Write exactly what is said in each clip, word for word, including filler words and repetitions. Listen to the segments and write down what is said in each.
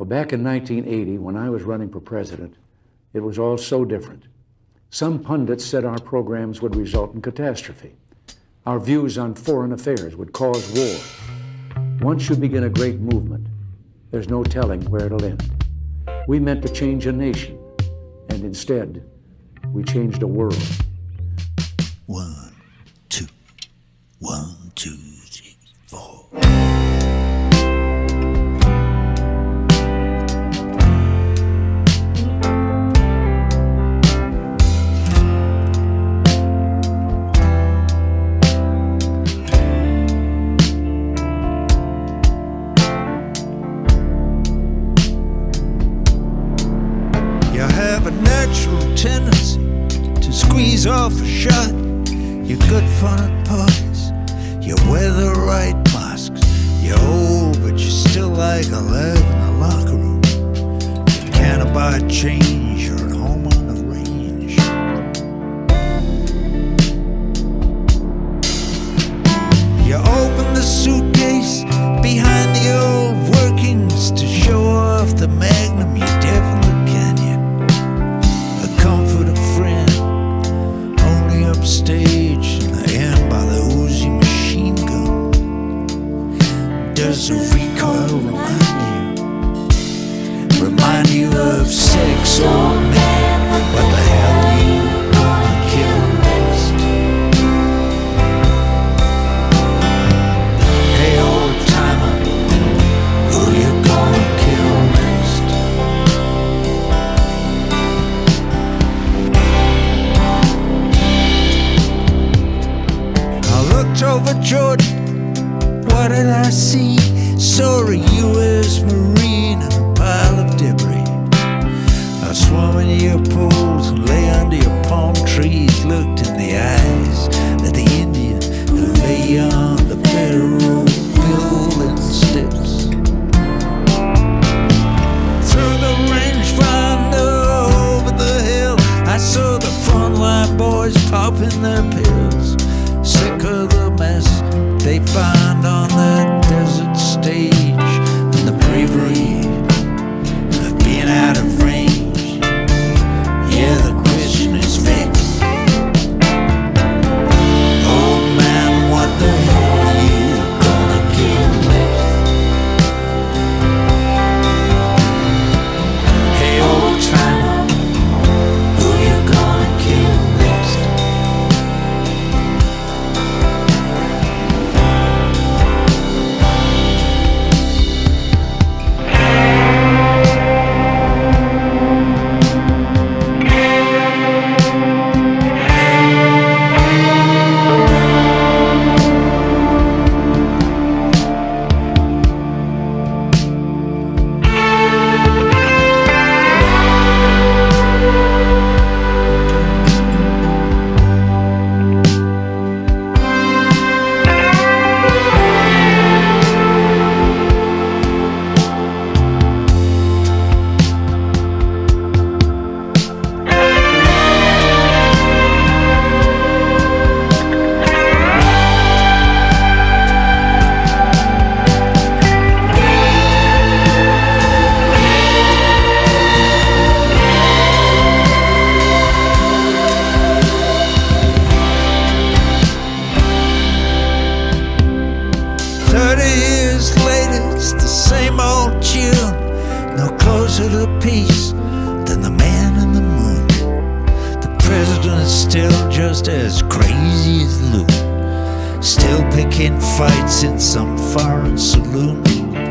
Well, back in nineteen eighty, when I was running for president, it was all so different. Some pundits said our programs would result in catastrophe. Our views on foreign affairs would cause war. Once you begin a great movement, there's no telling where it'll end. We meant to change a nation, and instead, we changed a world. One, two, one, two, three, four. You have a natural tendency to squeeze off a shot. You're good fun at parties, you wear the right masks. You're old, but you're still like alive in the locker room. You can't abide change, you're at home on the range. You open the suitcase behind the old workings to show off the magnum you definitely canyon. A comfort of friend, only upstage in the end by the Uzi machine gun. Does a recoil remind you, remind you of sex, old man? What the hell you gonna kill next? Hey old timer, who you gonna kill next? I looked over Jordan, what did I see? Saw a U S Marine and a pile of debris. I swam into your pools and lay under your palm trees, looked in the eyes of the Indian who lay on the federal building steps. Through the rangefinder over the hill, I saw the frontline boys popping their pills, sick of the mess they find on that desert stage, and the bravery of being out of range. Yeah, the question is fixed. Oh man, what the hell are you gonna kill next? Hey old timer, who you gonna kill next? Thirty years later, it's the same old tune, no closer to peace than the man in the moon. The president is still just as crazy as Luke, still picking fights in some foreign saloon.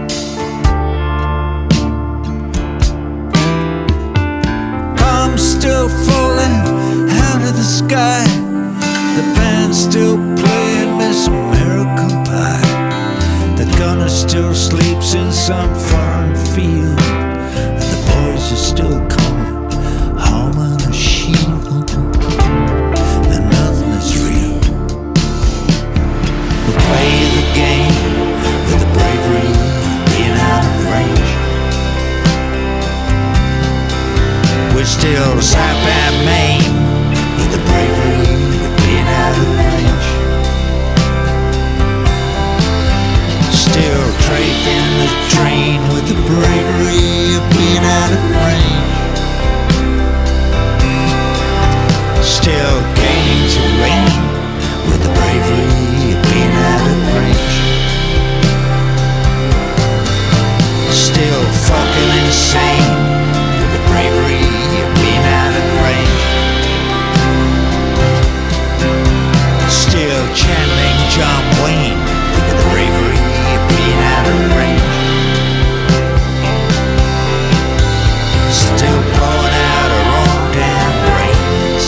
Bombs still falling out of the sky, the band's still playing Miss American Pie. The gunner still sleeps in some foreign field, and the boys are still coming home on a shield, and nothing is real. We play the game with the bravery of being out of range. We're still slap and maim with the bravery of being out of range. Still tracing the train with the bravery bravery of being out of range. Still gaining terrain with the bravery of being out of range. Still fucking insane with the bravery of being out of range. Still channeling John Wayne with the bravery of being out of range. Still blowing out our own damn brains.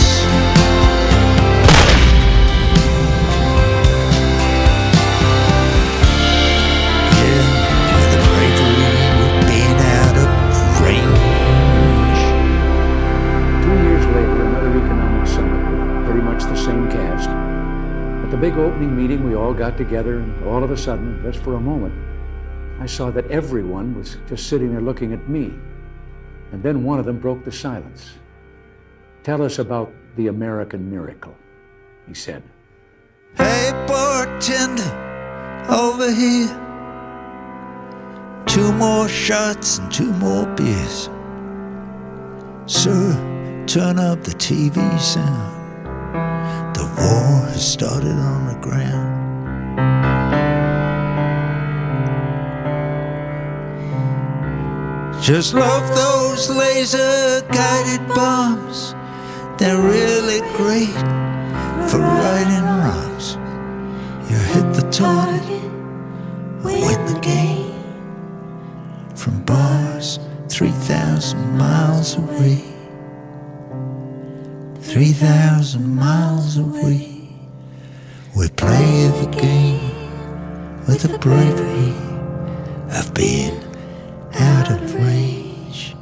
Yeah, with the bravery of being out of range. Two years later, another economic summit with pretty much the same cast. At the big opening meeting, we all got together, and all of a sudden, just for a moment, I saw that everyone was just sitting there looking at me. And then one of them broke the silence. "Tell us about the American miracle," he said. Hey, bartender, over here. Two more shots and two more beers. Sir, turn up the T V sound. The war has started on the ground. Just love those laser-guided bombs. They're really great for righting wrongs. You hit the target, win the game. From bars three thousand miles away. three thousand miles away. We play the game with the bravery of being out of range.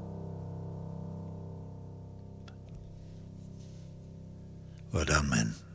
Well done, man.